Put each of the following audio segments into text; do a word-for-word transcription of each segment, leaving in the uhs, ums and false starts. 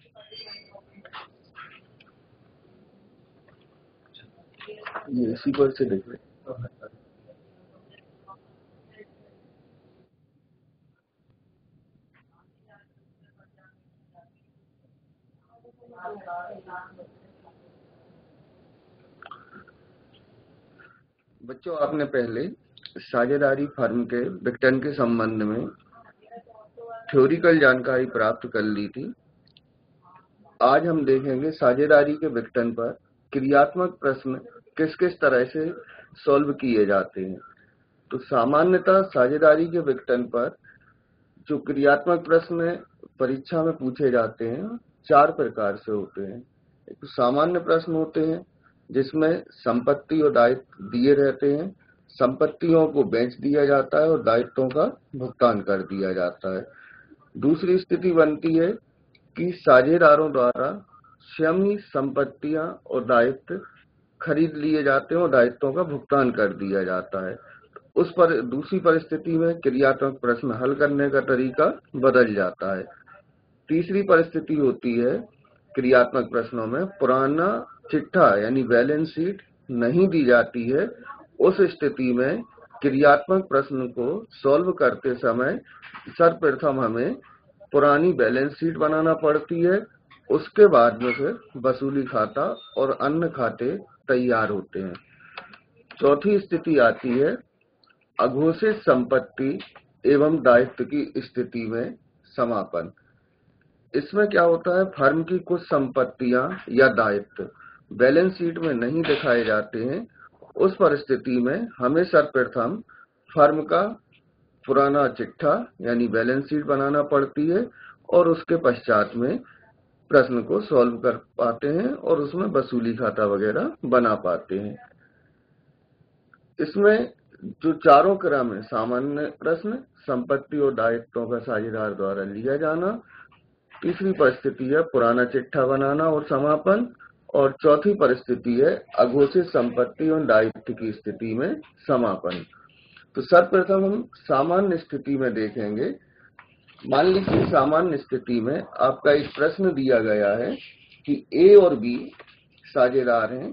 ये इसी पर से देख रहे। बच्चों, आपने पहले साझेदारी फर्म के विघटन के संबंध में थ्योरिकल जानकारी प्राप्त कर ली थी। आज हम देखेंगे साझेदारी के विघटन पर क्रियात्मक प्रश्न किस किस तरह से सॉल्व किए जाते हैं। तो सामान्यतः साझेदारी के विघटन पर जो क्रियात्मक प्रश्न परीक्षा में पूछे जाते हैं चार प्रकार से होते हैं। एक सामान्य प्रश्न होते हैं जिसमें संपत्ति और दायित्व दिए रहते हैं, संपत्तियों को बेच दिया जाता है और दायित्वों का भुगतान कर दिया जाता है। दूसरी स्थिति बनती है कि साझेदारों द्वारा स्वयं ही संपत्तियां और दायित्व खरीद लिए जाते हैं और दायित्वों का भुगतान कर दिया जाता है। उस पर दूसरी परिस्थिति में क्रियात्मक प्रश्न हल करने का तरीका बदल जाता है। तीसरी परिस्थिति होती है क्रियात्मक प्रश्नों में पुराना चिट्ठा यानी बैलेंस शीट नहीं दी जाती है। उस स्थिति में क्रियात्मक प्रश्न को सॉल्व करते समय सर्वप्रथम हमें पुरानी बैलेंस शीट बनाना पड़ती है। उसके बाद में फिर वसूली खाता और अन्य खाते तैयार होते हैं। चौथी स्थिति आती है अघोषित संपत्ति एवं दायित्व की स्थिति में समापन। इसमें क्या होता है, फर्म की कुछ संपत्तियां या दायित्व बैलेंस शीट में नहीं दिखाए जाते हैं। उस परिस्थिति में हमें सर्वप्रथम फर्म का पुराना चिट्ठा यानी बैलेंस शीट बनाना पड़ती है और उसके पश्चात में प्रश्न को सॉल्व कर पाते हैं और उसमें वसूली खाता वगैरह बना पाते हैं। इसमें जो चारों क्रम है, सामान्य प्रश्न, संपत्ति और दायित्वों का साझेदार द्वारा लिया जाना, तीसरी परिस्थिति है पुराना चिट्ठा बनाना और समापन, और चौथी परिस्थिति है अघोषित संपत्ति और दायित्व की स्थिति में समापन। तो सर्वप्रथम हम सामान्य स्थिति में देखेंगे। मान लीजिए सामान्य स्थिति में आपका एक प्रश्न दिया गया है कि ए और बी साझेदार हैं,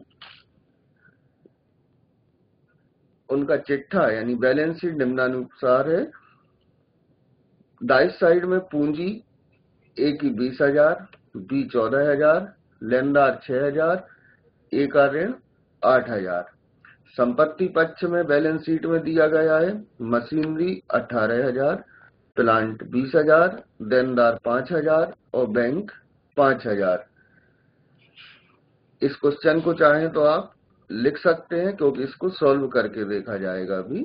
उनका चिट्ठा यानी बैलेंस शीट निम्नानुसार है। दायित्व साइड में पूंजी ए की बीस हजार, बी चौदह हजार, लेनदार छह हजार, ए का ऋण आठ हजार। संपत्ति पक्ष में बैलेंस शीट में दिया गया है मशीनरी अठारह हजार, प्लांट बीस हजार, देनदार पांच हजार और बैंक पांच हजार। इस क्वेश्चन को चाहें तो आप लिख सकते हैं क्योंकि इसको सॉल्व करके देखा जाएगा अभी।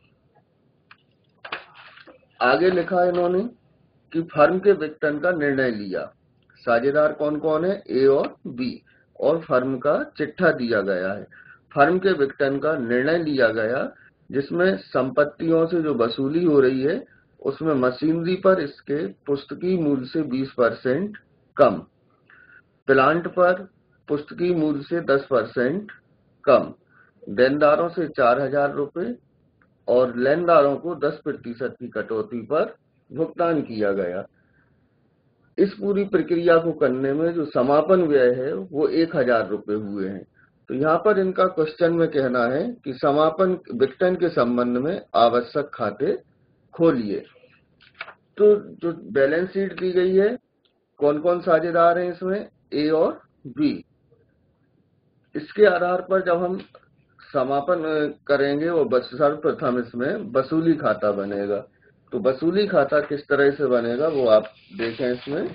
आगे लिखा है इन्होंने कि फर्म के विघटन का निर्णय लिया। साझेदार कौन कौन है, ए और बी, और फर्म का चिट्ठा दिया गया है। फर्म के विघटन का निर्णय लिया गया जिसमें संपत्तियों से जो वसूली हो रही है उसमें मशीनरी पर इसके पुस्तकीय मूल्य से बीस परसेंट कम, प्लांट पर पुस्तकीय मूल्य से दस परसेंट कम, देनदारों से चार हजार रुपए और लेनदारों को दस प्रतिशत की कटौती पर भुगतान किया गया। इस पूरी प्रक्रिया को करने में जो समापन व्यय है वो एक हजार रुपए हुए हैं। तो यहाँ पर इनका क्वेश्चन में कहना है कि समापन विघटन के संबंध में आवश्यक खाते खोलिए। तो जो बैलेंस शीट दी गई है, कौन कौन साझेदार हैं इसमें, ए और बी। इसके आधार पर जब हम समापन करेंगे वो सर्वप्रथम इसमें वसूली खाता बनेगा। तो वसूली खाता किस तरह से बनेगा वो आप देखें। इसमें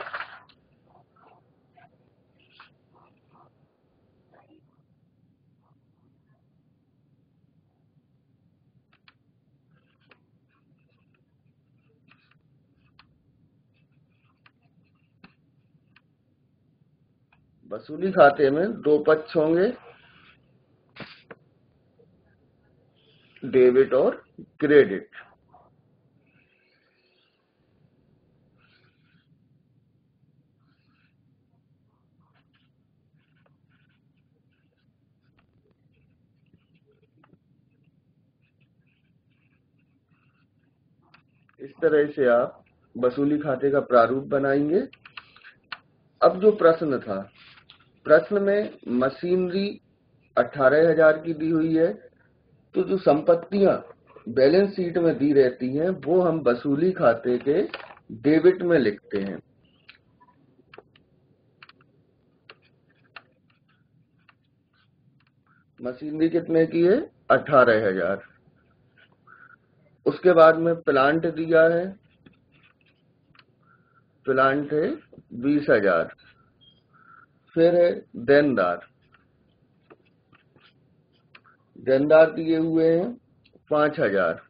वसूली खाते में दो पक्ष होंगे, डेबिट और क्रेडिट। इस तरह से आप वसूली खाते का प्रारूप बनाएंगे। अब जो प्रश्न था, प्रश्न में मशीनरी अठारह हजार की दी हुई है, तो जो संपत्तियां बैलेंस शीट में दी रहती हैं वो हम वसूली खाते के डेबिट में लिखते हैं। मशीनरी कितने की है? अठारह हजार। उसके बाद में प्लांट दिया है, प्लांट है बीस हजार। फिर है देनदार, देनदार दिए हुए हैं पांच हजार।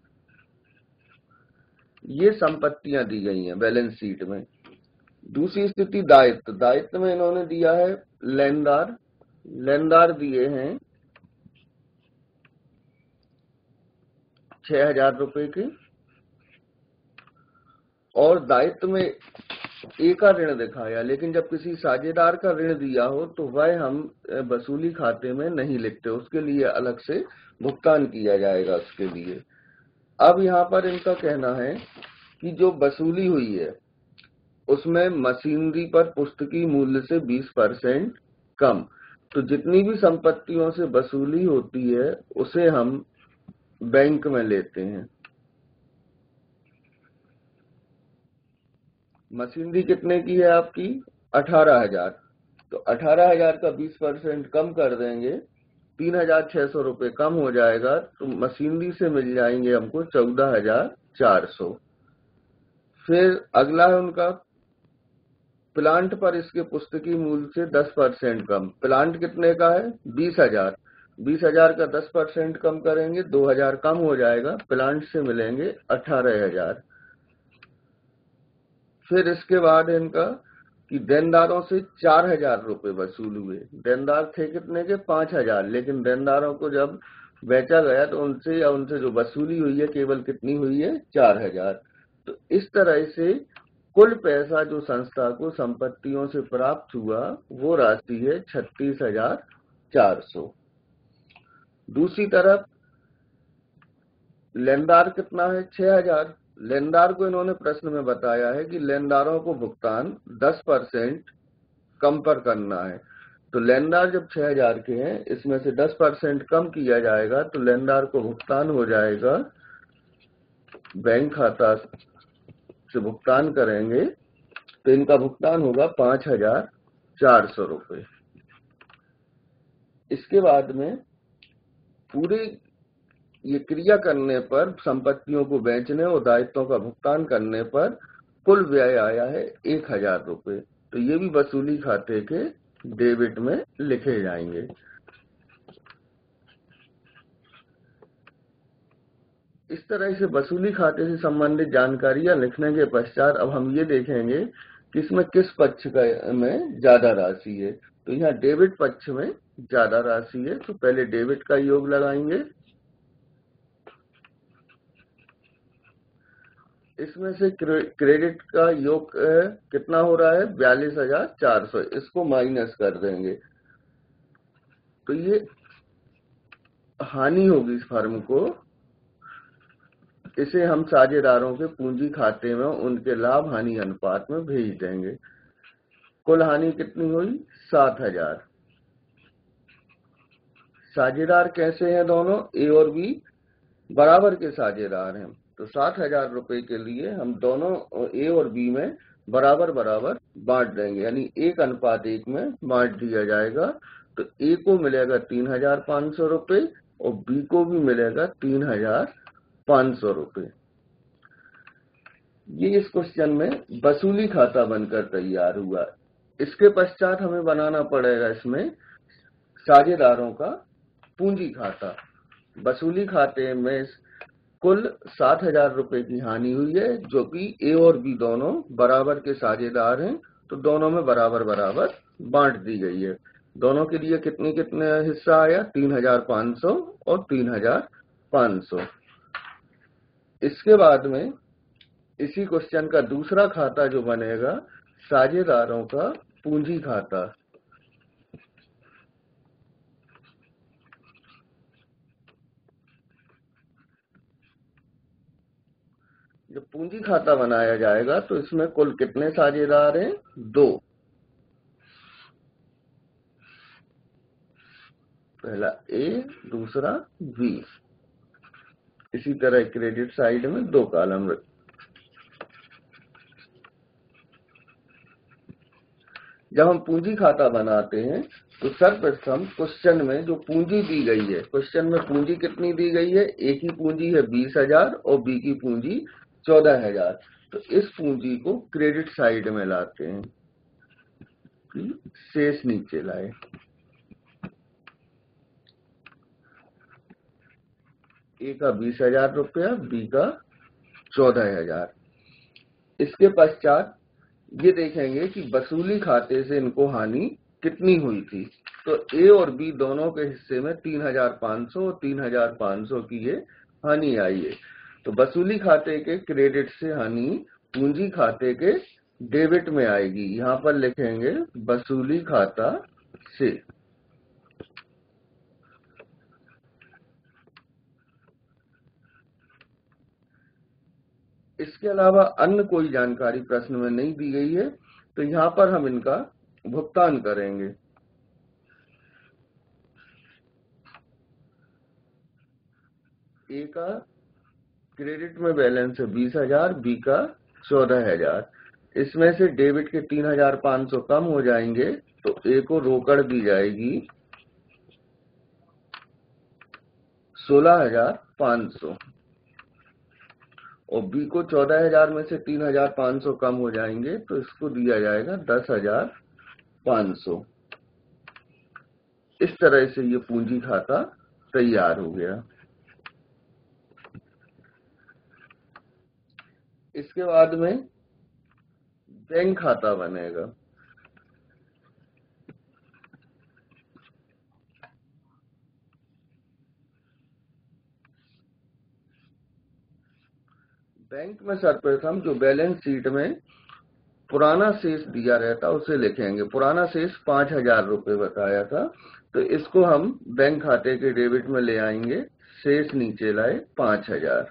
ये संपत्तियां दी गई हैं बैलेंस शीट में। दूसरी स्थिति दायित्व, दायित्व में इन्होंने दिया है लेनदार, लेनदार दिए हैं छह हजार रुपए के, और दायित्व में ए का ऋण दिखाया, लेकिन जब किसी साझेदार का ऋण दिया हो तो वह हम वसूली खाते में नहीं लिखते, उसके लिए अलग से भुगतान किया जाएगा उसके लिए। अब यहाँ पर इनका कहना है कि जो वसूली हुई है उसमें मशीनरी पर पुस्तकीय मूल्य से बीस परसेंट कम, तो जितनी भी संपत्तियों से वसूली होती है उसे हम बैंक में लेते हैं। मशीनरी कितने की है आपकी? अठारह हजार। तो अठारह हजार का बीस परसेंट कम कर देंगे, तीन हजार छह सौ रुपये कम हो जाएगा, तो मशीनरी से मिल जाएंगे हमको चौदह हजार चार सौ। फिर अगला है उनका प्लांट पर इसके पुस्तकीय मूल्य से दस परसेंट कम। प्लांट कितने का है? बीस हजार। बीस हजार का दस परसेंट कम करेंगे, दो हजार कम हो जाएगा, प्लांट से मिलेंगे अठारह हजार। फिर इसके बाद इनका कि देनदारों से चार हजार रुपये वसूल हुए। देनदार थे कितने के? पांच हजार, लेकिन देनदारों को जब बेचा गया तो उनसे या उनसे जो वसूली हुई है केवल कितनी हुई है? चार हजार। तो इस तरह से कुल पैसा जो संस्था को संपत्तियों से प्राप्त हुआ वो राशि है छत्तीस हजार चार सौ। दूसरी तरफ लेनदार कितना है? छह हजार। लेनदार को इन्होंने प्रश्न में बताया है कि लेनदारों को भुगतान दस परसेंट कम पर करना है। तो लेनदार जब छह हजार के हैं, इसमें से दस परसेंट कम किया जाएगा तो लेनदार को भुगतान हो जाएगा, बैंक खाता से भुगतान करेंगे तो इनका भुगतान होगा पांच हजार चार सौ रुपये। इसके बाद में पूरी ये क्रिया करने पर, संपत्तियों को बेचने और दायित्वों का भुगतान करने पर कुल व्यय आया है एक हजार रुपये। तो ये भी वसूली खाते के डेबिट में लिखे जाएंगे। इस तरह से वसूली खाते से संबंधित जानकारियां लिखने के पश्चात अब हम ये देखेंगे कि इसमें किस पक्ष का में ज्यादा राशि है। तो यहाँ डेबिट पक्ष में ज्यादा राशि है, तो पहले डेबिट का योग लगाएंगे। इसमें से क्रेडिट का योग कितना हो रहा है? बयालीस हजार चार सौ। इसको माइनस कर देंगे तो ये हानि होगी इस फर्म को, इसे हम साझेदारों के पूंजी खाते में उनके लाभ हानि अनुपात में भेज देंगे। कुल हानि कितनी हुई? सात हजार। साझेदार कैसे हैं दोनों? ए और बी बराबर के साझेदार हैं, तो सात हजार रुपए के लिए हम दोनों ए और बी में बराबर बराबर बांट देंगे, यानी एक अनुपात एक में बांट दिया जाएगा। तो ए को मिलेगा तीन हजार पांच सौ रुपये और बी को भी मिलेगा तीन हजार पांच सौ रुपये। ये इस क्वेश्चन में वसूली खाता बनकर तैयार हुआ। इसके पश्चात हमें बनाना पड़ेगा इसमें साझेदारों का पूंजी खाता। वसूली खाते में कुल सात हजार रुपए की हानि हुई है, जो कि ए और बी दोनों बराबर के साझेदार हैं, तो दोनों में बराबर बराबर बांट दी गई है। दोनों के लिए कितनी कितने हिस्सा आया? तीन हजार पांच सौ और तीन हजार पांच सौ। इसके बाद में इसी क्वेश्चन का दूसरा खाता जो बनेगा, साझेदारों का पूंजी खाता। जब पूंजी खाता बनाया जाएगा तो इसमें कुल कितने साझेदार हैं? दो। पहला ए, दूसरा बी। इसी तरह क्रेडिट साइड में दो कॉलम रख। जब हम पूंजी खाता बनाते हैं तो सर्वप्रथम क्वेश्चन में जो पूंजी दी गई है, क्वेश्चन में पूंजी कितनी दी गई है, ए की पूंजी है बीस हजार और बी की पूंजी चौदह हजार। तो इस पूंजी को क्रेडिट साइड में लाते हैं, शेष नीचे लाए। ए का बीस हजार रुपया, बी का चौदह हजार। इसके पश्चात ये देखेंगे कि वसूली खाते से इनको हानि कितनी हुई थी। तो ए और बी दोनों के हिस्से में तीन हजार पांच सौ और तीन हजार पांच सौ की ये हानि आई है। तो वसूली खाते के क्रेडिट से हानि पूंजी खाते के डेबिट में आएगी। यहां पर लिखेंगे वसूली खाता से। इसके अलावा अन्य कोई जानकारी प्रश्न में नहीं दी गई है, तो यहां पर हम इनका भुगतान करेंगे। ए का क्रेडिट में बैलेंस है बीस हजार, बी का चौदह हजार। इसमें से डेबिट के तीन हजार पांच सौ कम हो जाएंगे, तो ए को रोकड़ दी जाएगी सोलह हजार पांच सौ और बी को चौदह हजार में से तीन हजार पांच सौ कम हो जाएंगे, तो इसको दिया जाएगा दस हजार पांच सौ। इस तरह से ये पूंजी खाता तैयार हो गया। इसके बाद में बैंक खाता बनेगा। बैंक में सर्वप्रथम जो बैलेंस शीट में पुराना शेष दिया रहता उसे लिखेंगे। पुराना शेष पांच हजार रुपये बताया था, तो इसको हम बैंक खाते के डेबिट में ले आएंगे। शेष नीचे लाए पांच हजार।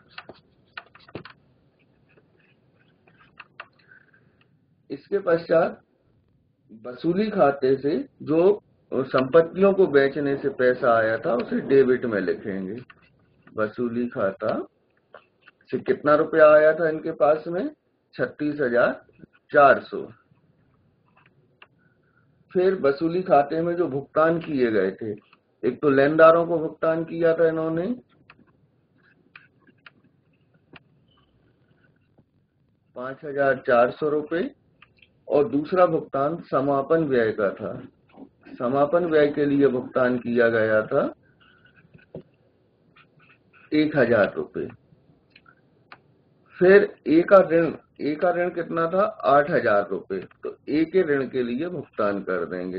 इसके पश्चात वसूली खाते से जो संपत्तियों को बेचने से पैसा आया था उसे डेबिट में लिखेंगे। वसूली खाता से कितना रुपया आया था इनके पास में, छत्तीस हजार चार सौ। फिर वसूली खाते में जो भुगतान किए गए थे, एक तो लेनदारों को भुगतान किया था इन्होंने पांच हजार चार सौ रुपये और दूसरा भुगतान समापन व्यय का था। समापन व्यय के लिए भुगतान किया गया था एक हजार रुपये। फिर ए का ऋण, ए का ऋण कितना था, आठ हजार रुपये, तो ए के ऋण के लिए भुगतान कर देंगे।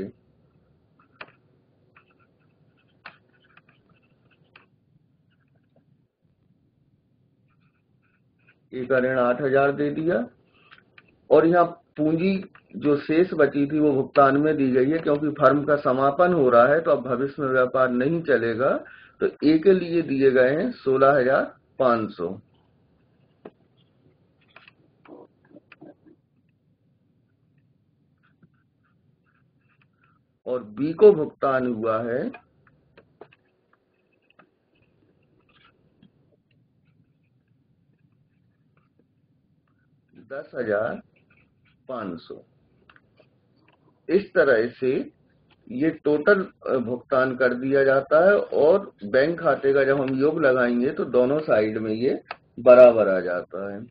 ए का ऋण आठ हजार दे दिया और यहाँ पूंजी जो शेष बची थी वो भुगतान में दी गई है, क्योंकि फर्म का समापन हो रहा है तो अब भविष्य में व्यापार नहीं चलेगा। तो ए के लिए दिए गए हैं सोलह हजार पांच सौ और बी को भुगतान हुआ है दस हजार पांच सौ। इस तरह से ये टोटल भुगतान कर दिया जाता है और बैंक खाते का जब हम योग लगाएंगे तो दोनों साइड में ये बराबर आ जाता है।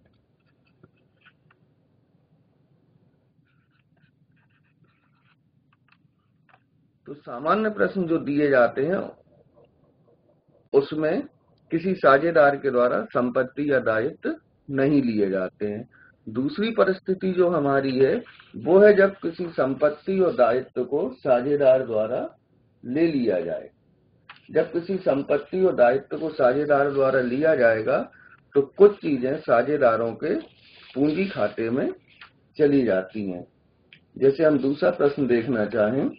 तो सामान्य प्रश्न जो दिए जाते हैं उसमें किसी साझेदार के द्वारा संपत्ति या दायित्व नहीं लिए जाते हैं। दूसरी परिस्थिति जो हमारी है वो है जब किसी संपत्ति और दायित्व को साझेदार द्वारा ले लिया जाए। जब किसी संपत्ति और दायित्व को साझेदार द्वारा लिया जाएगा तो कुछ चीजें साझेदारों के पूंजी खाते में चली जाती हैं। जैसे हम दूसरा प्रश्न देखना चाहें,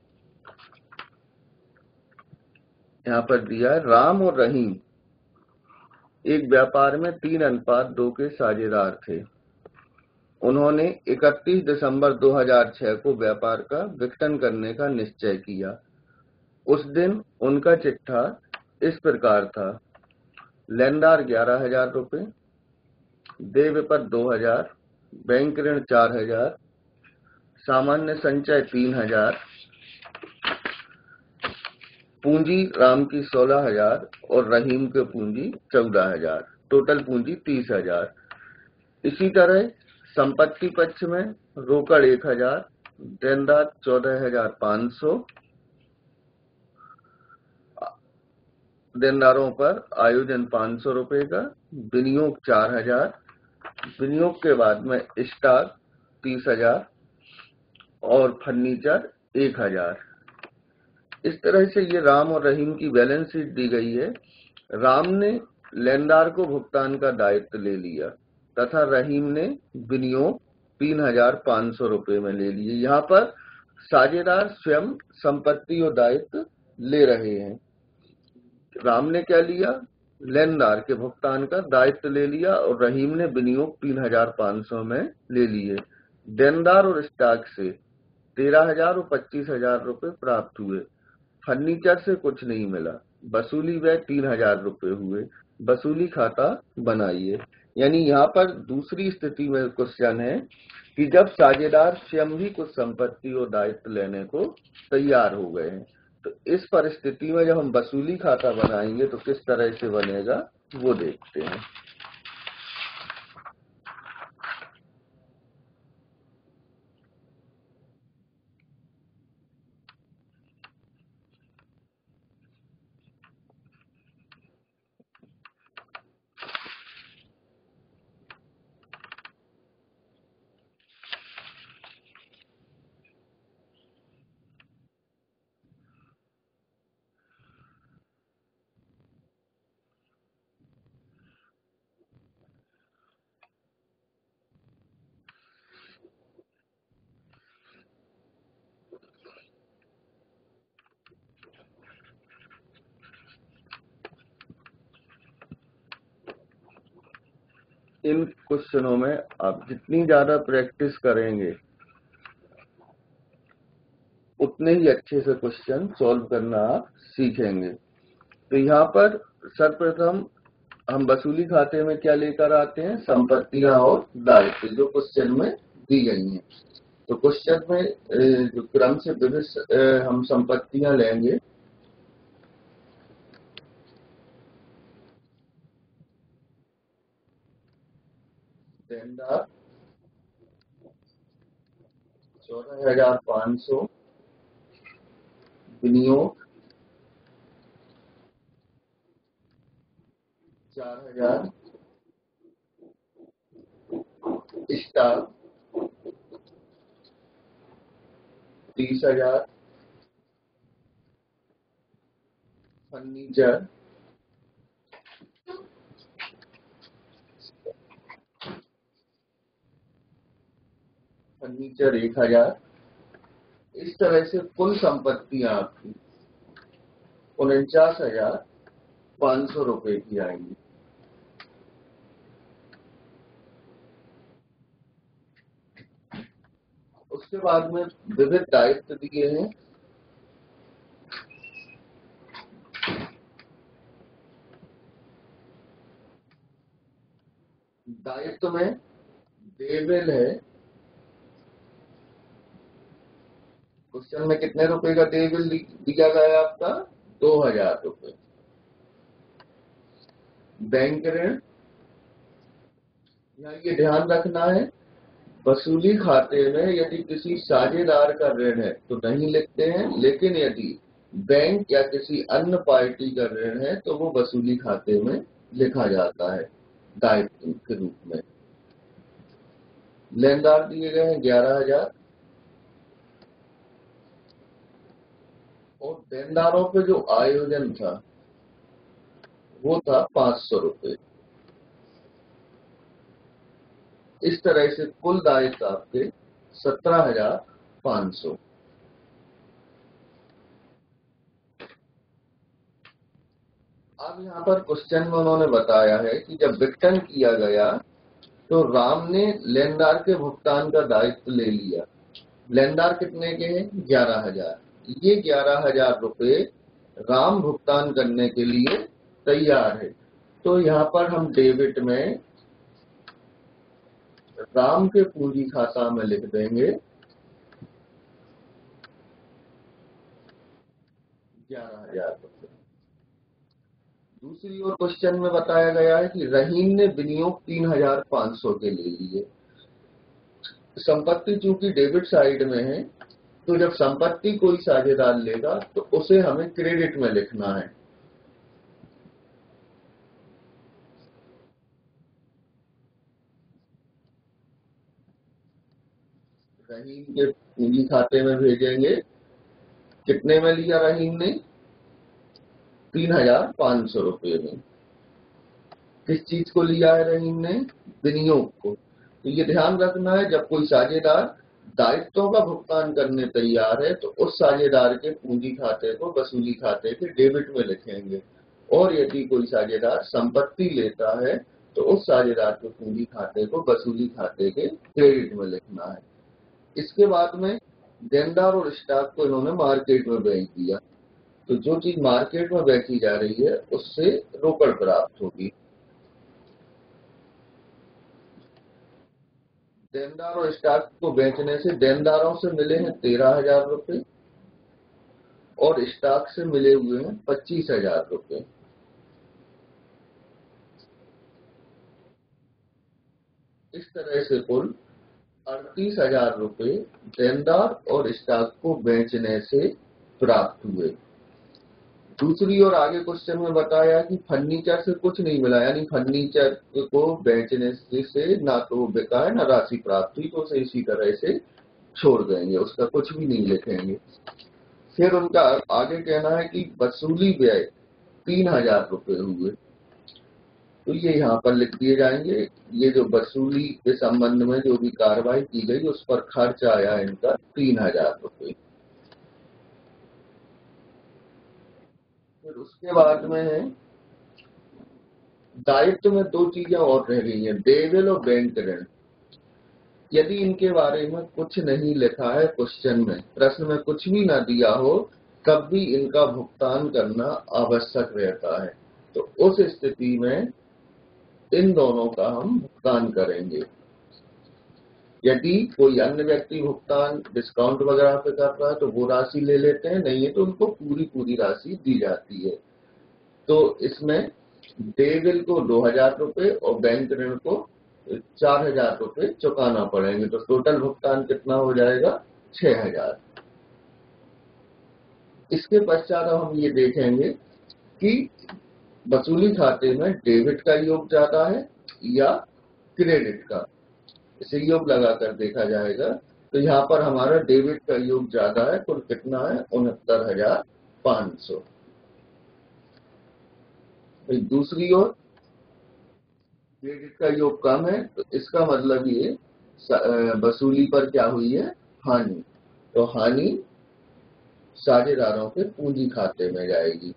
यहाँ पर दिया है राम और रहीम एक व्यापार में तीन अनुपात दो के साझेदार थे। उन्होंने इकतीस दिसंबर दो हजार छह को व्यापार का विघटन करने का निश्चय किया। उस दिन उनका चिट्ठा इस प्रकार था: लेनदार ग्यारह हजार रुपये, देय विपद दो हजार, बैंक ऋण चार हजार, सामान्य संचय तीन हजार, पूंजी राम की सोलह हजार और रहीम की पूंजी चौदह हजार, टोटल पूंजी तीस हजार। इसी तरह संपत्ति पक्ष में रोकड़ एक हजार, देनदार चौदह हजार पाँच सौ, देनदारों पर आयोजन पाँच सौ रुपए का, विनियोग चार हजार, विनियोग के बाद में स्टॉक तीस हजार और फर्नीचर एक हजार। इस तरह से ये राम और रहीम की बैलेंस शीट दी गई है। राम ने लेनदार को भुगतान का दायित्व ले लिया तथा रहीम ने विनियोग तीन हजार पाँच सौ रुपये में ले लिए। यहाँ पर साझेदार स्वयं संपत्ति और दायित्व ले रहे हैं। राम ने क्या लिया? लेनदार के भुगतान का दायित्व ले लिया और रहीम ने विनियोग तीन हजार पाँच सौ में ले लिए। देनदार और स्टॉक से तेरह हजार और पच्चीस हजार रुपये प्राप्त हुए। फर्नीचर से कुछ नहीं मिला। वसूली व्यय तीन हजार रुपये हुए। वसूली खाता बनाइए। यानी यहाँ पर दूसरी स्थिति में क्वेश्चन है कि जब साझेदार स्वयं भी कुछ संपत्ति और दायित्व लेने को तैयार हो गए हैं, तो इस परिस्थिति में जब हम वसूली खाता बनाएंगे तो किस तरह से बनेगा वो देखते हैं। इन क्वेश्चनों में आप जितनी ज्यादा प्रैक्टिस करेंगे उतने ही अच्छे से क्वेश्चन सॉल्व करना आप सीखेंगे। तो यहाँ पर सर्वप्रथम हम वसूली खाते में क्या लेकर आते हैं? संपत्तियां और दायित्व जो क्वेश्चन में दी गई हैं। तो क्वेश्चन में जो क्रम से विभिन्न हम संपत्तियां लेंगे। देनदार चौदह हजार पाँच सौ, विनियोग चार हजार, स्टॉक तीस हजार, फर्नीचर फर्नीचर एक हजार। इस तरह से कुल संपत्तियां आपकी उनचास हजार पाँच सौ रुपए की आएंगी। उसके बाद में विविध दायित्व दिए हैं। दायित्व में देय है। क्वेश्चन में कितने रुपए का देय बिल दिया गया है आपका? दो हजार रुपये। बैंक ऋण, यहाँ ये ध्यान रखना है वसूली खाते में यदि किसी साझेदार का ऋण है तो नहीं लिखते हैं, लेकिन यदि बैंक या किसी अन्य पार्टी का ऋण है तो वो वसूली खाते में लिखा जाता है दायित्व के रूप में। लेनदार दिए गए हैं ग्यारह हजार और देनदारों पे जो आयोजन था वो था पांच सौ रुपये। इस तरह से कुल दायित्व आपके सत्रह हजार पांच सौ। अब यहाँ पर क्वेश्चन में उन्होंने बताया है कि जब विघटन किया गया तो राम ने लेनदार के भुगतान का दायित्व ले लिया। लेनदार कितने के हैं? ग्यारह हजार। ये ग्यारह हजार रुपये राम भुगतान करने के लिए तैयार है। तो यहाँ पर हम डेबिट में राम के पूंजी खाता में लिख देंगे ग्यारह हजार रुपये। दूसरी ओर क्वेश्चन में बताया गया है कि रहीम ने विनियोग तीन हजार पांच सौ के ले लिए। संपत्ति चूंकि डेबिट साइड में है, तो जब संपत्ति कोई साझेदार लेगा तो उसे हमें क्रेडिट में लिखना है। रहीम के पूंजी खाते में भेजेंगे। कितने में लिया रहीम ने? तीन हजार पांच सौ रुपये में। किस चीज को लिया है रहीम ने? विनियोग को। तो ये ध्यान रखना है, जब कोई साझेदार दायित्वों का भुगतान करने तैयार है तो उस साझेदार के पूंजी खाते को वसूली खाते के डेबिट में लिखेंगे, और यदि कोई साझेदार संपत्ति लेता है तो उस साझेदार के पूंजी खाते को वसूली खाते के क्रेडिट में लिखना है। इसके बाद में देनदार और स्टॉक को इन्होंने मार्केट में बेच दिया, तो जो चीज मार्केट में बेची जा रही है उससे रोकड़ प्राप्त होगी। देनदार और स्टॉक को बेचने से देनदारों से मिले हैं तेरह हजार रुपये और स्टॉक से मिले हुए हैं पच्चीस हजार रुपये। इस तरह से कुल अड़तीस हजार रुपये देनदार और स्टॉक को बेचने से प्राप्त हुए। दूसरी ओर आगे क्वेश्चन में बताया कि फर्नीचर से कुछ नहीं मिला, यानी फर्नीचर को बेचने से ना तो बिका है ना राशि प्राप्त हुई, तो उसे इसी तरह से छोड़ देंगे, उसका कुछ भी नहीं लिखेंगे। फिर उनका आगे कहना है कि वसूली व्यय तीन हजार रुपये हुए, तो ये यहाँ पर लिख दिए जाएंगे। ये जो वसूली के संबंध में जो भी कार्रवाई की गई उस पर खर्च आया इनका तीन हजार रुपये। फिर उसके बाद में है दायित्व में दो चीजें और रह गई हैं, देवेल और बैंक ऋण। यदि इनके बारे में कुछ नहीं लिखा है क्वेश्चन में, प्रश्न में कुछ भी ना दिया हो, तब भी इनका भुगतान करना आवश्यक रहता है। तो उस स्थिति में इन दोनों का हम भुगतान करेंगे। यदि कोई अन्य व्यक्ति भुगतान डिस्काउंट वगैरह पे कर रहा है तो वो राशि ले लेते हैं, नहीं है तो उनको पूरी पूरी राशि दी जाती है। तो इसमें देविल को दो हजार रुपये और बैंक ऋण को चार हजार रुपये चुकाना पड़ेंगे, तो टोटल भुगतान कितना हो जाएगा? छह हजार। इसके पश्चात हम ये देखेंगे कि वसूली खाते में डेबिट का योग ज्यादा है या क्रेडिट का, इसे योग लगाकर देखा जाएगा। तो यहाँ पर हमारा डेबिट का योग ज्यादा है, कुल कितना है? उनहत्तर हजार पांच सौ। दूसरी ओर क्रेडिट का योग कम है, तो इसका मतलब ये वसूली पर क्या हुई है? हानि। तो हानि साझेदारों के पूंजी खाते में जाएगी।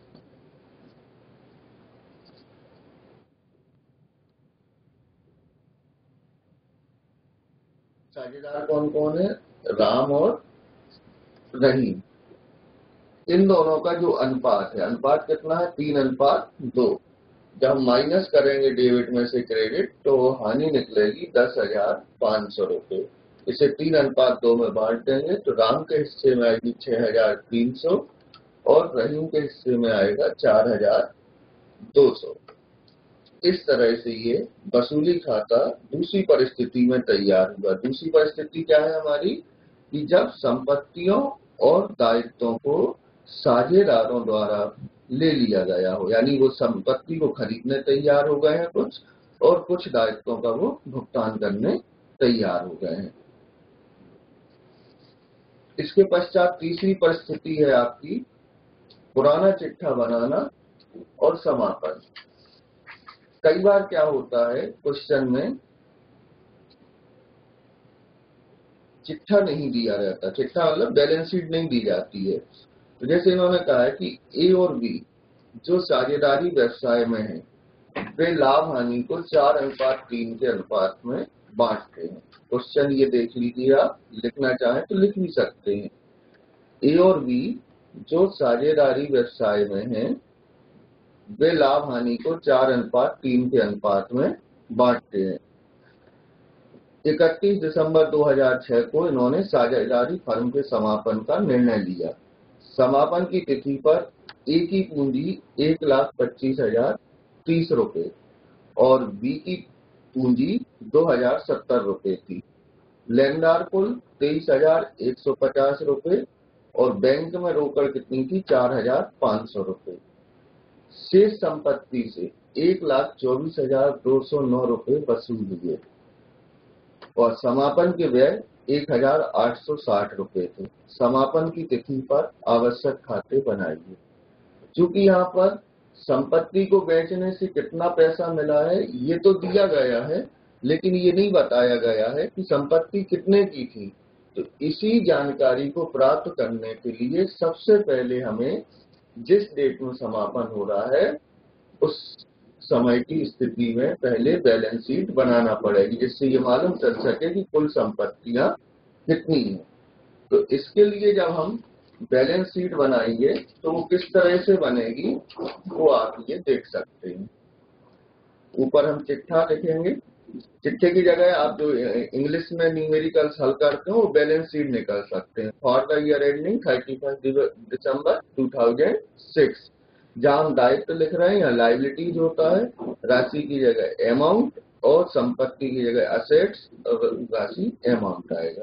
साझेदार कौन कौन है? राम और रहीम। इन दोनों का जो अनुपात है, अनुपात कितना है? तीन अनुपात दो। जब हम माइनस करेंगे डेबिट में से क्रेडिट, तो हानि निकलेगी दस हजार पांच सौ रुपये। इसे तीन अनुपात दो में बांट देंगे तो राम के हिस्से में आएगी छह हजार तीन सौ और रहीम के हिस्से में आएगा चार हजार दो सौ। इस तरह से ये वसूली खाता दूसरी परिस्थिति में तैयार हुआ। दूसरी परिस्थिति क्या है हमारी? कि जब संपत्तियों और दायित्वों को साझेदारों द्वारा ले लिया गया हो, यानी वो संपत्ति को खरीदने तैयार हो गए हैं कुछ, और कुछ दायित्वों का वो भुगतान करने तैयार हो गए हैं। इसके पश्चात तीसरी परिस्थिति है आपकी पुराना चिट्ठा बनाना और समापन। कई बार क्या होता है क्वेश्चन में चिट्ठा नहीं दिया जाता, चिट्ठा मतलब बैलेंस शीट नहीं दी जाती है। तो जैसे इन्होंने कहा है कि ए और बी जो साझेदारी व्यवसाय में है, वे लाभ हानि को चार अनुपात तीन के अनुपात में बांटते हैं। क्वेश्चन ये देख लीजिए, आप लिखना चाहें तो लिख भी सकते हैं। ए और बी जो साझेदारी व्यवसाय में हैं, वे लाभ हानि को चार अनुपात तीन के अनुपात में बांटते हैं। इकतीस दिसंबर दो हज़ार छह को इन्होंने साझेदारी फर्म के समापन का निर्णय लिया। समापन की तिथि पर ए की पूंजी एक लाख पच्चीस हजार तीस रुपए और बी की पूंजी दो हजार सत्तर रुपए थी। लेनदार कुल तेईस हजार एक सौ पचास रुपए और बैंक में रोकड़ कितनी थी? चार हजार पांच सौ रुपए। शेष संपत्ति से एक लाख चौबीस हजार दो सौ नौ रुपए वसूल हुए और समापन के व्यय एक हजार आठ सौ साठ रुपए थे। समापन की तिथि पर आवश्यक खाते बनाइए। चूंकि यहाँ पर संपत्ति को बेचने से कितना पैसा मिला है ये तो दिया गया है, लेकिन ये नहीं बताया गया है कि संपत्ति कितने की थी। तो इसी जानकारी को प्राप्त करने के लिए सबसे पहले हमें जिस डेट में समापन हो रहा है उस समय की स्थिति में पहले बैलेंस शीट बनाना पड़ेगी, जिससे ये मालूम चल सके कि कुल संपत्तियां कितनी हैं। तो इसके लिए जब हम बैलेंस शीट बनाएंगे तो वो किस तरह से बनेगी वो आप ये देख सकते हैं। ऊपर हम चिट्ठा लिखेंगे। चिट्ठे की जगह आप जो इंग्लिश में न्यूमेरिकल्स हल करते हो वो बैलेंस शीट निकाल सकते हैं। For the year ending thirty first December two thousand six, जहां हम दायित्व लिख रहे हैं या लाइबिलिटीज होता है, राशि की जगह अमाउंट और संपत्ति की जगह असेट्स और राशि अमाउंट आएगा।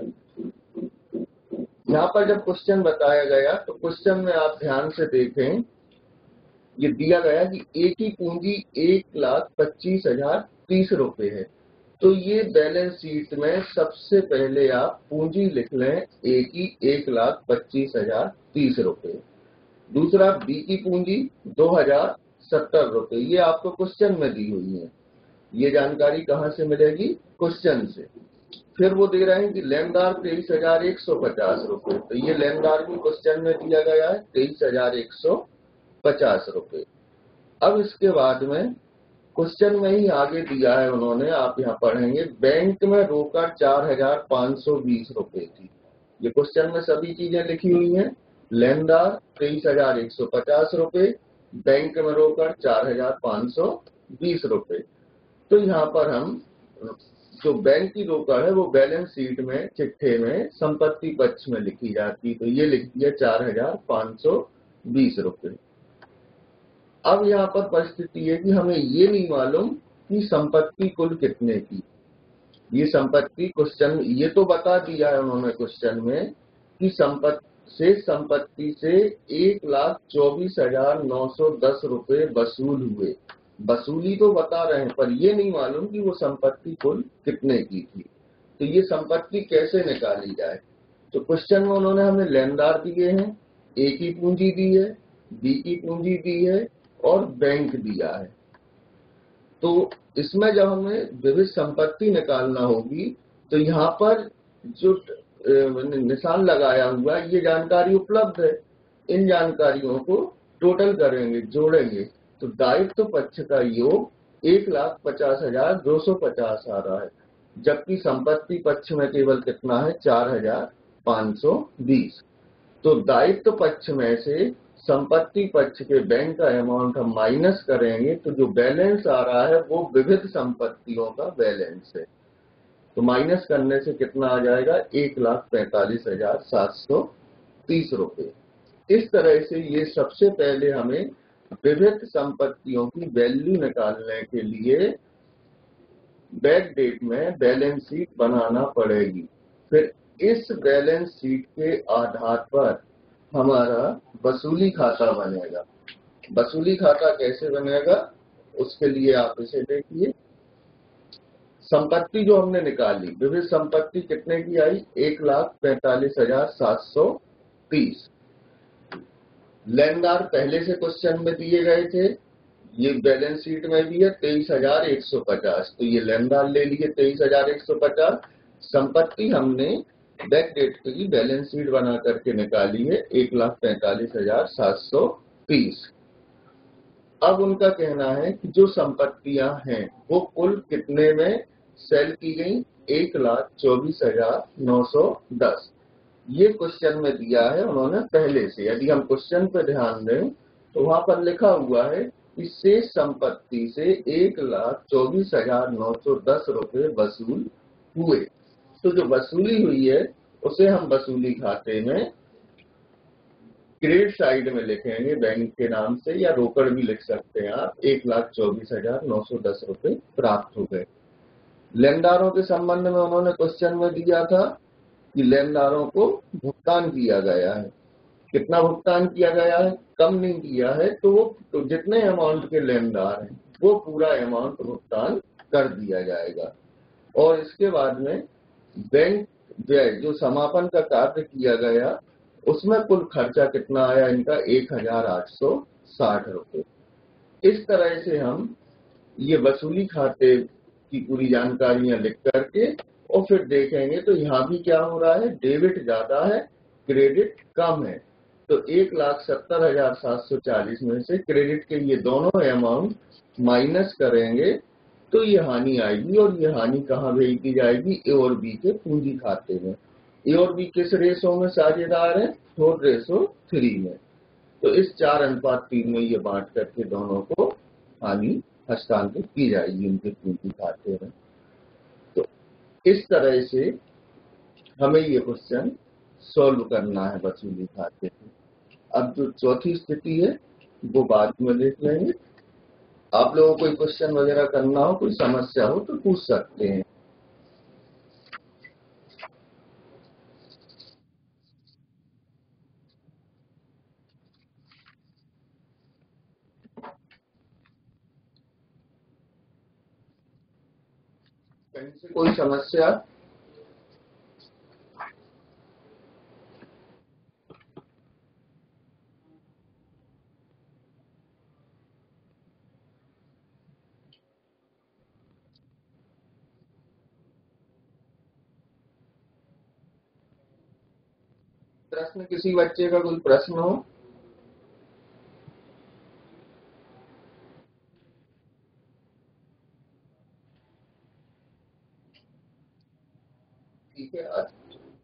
यहाँ पर जब क्वेश्चन बताया गया तो क्वेश्चन में आप ध्यान से देखें, ये दिया गया कि ए की पूंजी एक लाख पच्चीस हजार तीस रुपए है। तो ये बैलेंस शीट में सबसे पहले आप पूंजी लिख लें ए की एक लाख पच्चीस हजार तीस रुपए। दूसरा बी की पूंजी दो हजार सत्तर रुपए, ये आपको क्वेश्चन में दी हुई है। ये जानकारी कहाँ से मिलेगी? क्वेश्चन से। फिर वो दे रहे हैं कि लेनदार तेईस हजार एक सौ पचास रुपए, तो ये लेनदार भी क्वेश्चन में दिया गया है तेईस हजार एक सौ पचास रुपए। अब इसके बाद में क्वेश्चन में ही आगे दिया है उन्होंने, आप यहाँ पढ़ेंगे, बैंक में रोकड़ चार हजार पांच सौ बीस रुपए थी। ये क्वेश्चन में सभी चीजें लिखी हुई हैं। लेनदार तेईस हजार एक सौ पचास रुपए, बैंक में रोकड़ चार हजार पांच सौ बीस रुपए। तो यहाँ पर हम जो बैंक की रोकड़ है वो बैलेंस शीट में चिट्ठे में संपत्ति पक्ष में लिखी जाती, तो ये लिख दिया चार हजार पांच सौ बीस रुपए। अब यहाँ पर परिस्थिति है कि हमें ये नहीं मालूम कि संपत्ति कुल कितने की। ये संपत्ति क्वेश्चन ये तो बता दिया है उन्होंने क्वेश्चन में कि संपत्ति से संपत्ति से एक लाख चौबीस हजार नौ सौ दस रुपए वसूल हुए। वसूली तो बता रहे हैं पर ये नहीं मालूम कि वो संपत्ति कुल कितने की थी। तो ये संपत्ति कैसे निकाली जाए? तो क्वेश्चन में उन्होंने हमें लेनदार दिए हैं, ए की पूंजी दी है, बी की पूंजी दी है और बैंक दिया है। तो इसमें जब हमें विविध संपत्ति निकालना होगी तो यहाँ पर जो निशान लगाया हुआ ये जानकारी उपलब्ध है। इन जानकारियों को टोटल करेंगे, जोड़ेंगे, तो दायित्व पक्ष का योग एक लाख पचास हजार दो सौ पचास आ रहा है, जबकि संपत्ति पक्ष में केवल कितना है? चार हजार पांच सौ बीस। तो दायित्व पक्ष में से संपत्ति पक्ष के बैंक का अमाउंट हम माइनस करेंगे तो जो बैलेंस आ रहा है वो विविध संपत्तियों का बैलेंस है। तो माइनस करने से कितना आ जाएगा? एक लाख पैंतालीस हजार सात सौ तीस रुपए। इस तरह से ये सबसे पहले हमें विविध संपत्तियों की वैल्यू निकालने के लिए बैक डेट में बैलेंस शीट बनाना पड़ेगी। फिर इस बैलेंस शीट के आधार पर हमारा वसूली खाता बनेगा। वसूली खाता कैसे बनेगा उसके लिए आप इसे देखिए। संपत्ति जो हमने निकाली, विविध संपत्ति कितने की आई? एक लाख पैंतालीस हजार सात सौ तीस। लेनदार पहले से क्वेश्चन में दिए गए थे, ये बैलेंस शीट में भी है तेईस हजार एक सौ पचास, तो ये लेनदार ले लिए तेईस हजार एक सौ पचास। संपत्ति हमने बैक डेट की बैलेंस शीट बना करके निकाली है एक लाख पैंतालीस हजार सात सौ तीस। अब उनका कहना है कि जो संपत्तियां हैं वो कुल कितने में सेल की गई? एक लाख चौबीस हजार नौ सौ दस। ये क्वेश्चन में दिया है उन्होंने पहले से। यदि हम क्वेश्चन पे ध्यान दें तो वहां पर लिखा हुआ है कि शेष संपत्ति से एक लाख चौबीस हजार नौ सौ दस रुपए वसूल हुए। तो जो वसूली हुई है उसे हम वसूली खाते में क्रेडिट साइड में लिखेंगे बैंक के नाम से, या रोकड़ भी लिख सकते हैं आप। एक लाख चौबीस हजार नौ सौ दस रुपए प्राप्त हो गए। लेनदारों के संबंध में उन्होंने क्वेश्चन में दिया था कि लेनदारों को भुगतान किया गया है। कितना भुगतान किया गया है? कम नहीं किया है। तो वो तो जितने अमाउंट के लेनदार हैं वो पूरा अमाउंट भुगतान कर दिया जाएगा। और इसके बाद में बैंक व्यय जो समापन का कार्य किया गया उसमें कुल खर्चा कितना आया इनका? एक हजार आठ सौ साठ रुपए। इस तरह से हम ये वसूली खाते की पूरी जानकारियां लिख करके और फिर देखेंगे तो यहाँ भी क्या हो रहा है, डेबिट ज्यादा है क्रेडिट कम है। तो एक लाख सत्तर हजार सात सौ चालीस में से क्रेडिट के ये दोनों अमाउंट माइनस करेंगे तो ये हानि आएगी। और ये हानि कहाँ भेज दी जाएगी? ए और बी के पूंजी खाते में। ए और बी किस रेशो में साझेदार है? फोर रेशो थ्री में। तो इस चार अनुपात तीन में ये बांट करके दोनों को हानि हस्तांतरित की जाएगी उनके पूंजी खाते में। तो इस तरह से हमें ये क्वेश्चन सॉल्व करना है वसूली खाते में। अब जो चौथी स्थिति है वो बाद में देख लेंगे। आप लोगों को कोई क्वेश्चन वगैरह करना हो, कोई समस्या हो तो पूछ सकते हैं। कहीं से कोई समस्या? प्रश्न, किसी बच्चे का कोई प्रश्न हो? ठीक है।